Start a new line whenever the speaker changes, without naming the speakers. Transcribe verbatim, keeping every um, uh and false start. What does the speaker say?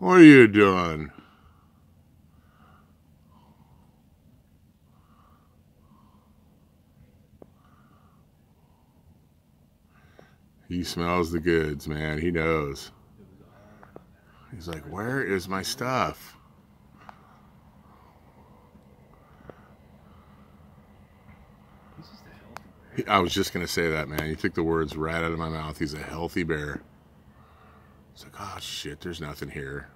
What are you doing? He smells the goods, man. He knows. He's like, where is my stuff? I was just going to say that, man. You took the words right out of my mouth. He's a healthy bear. It's like, oh, shit, there's nothing here.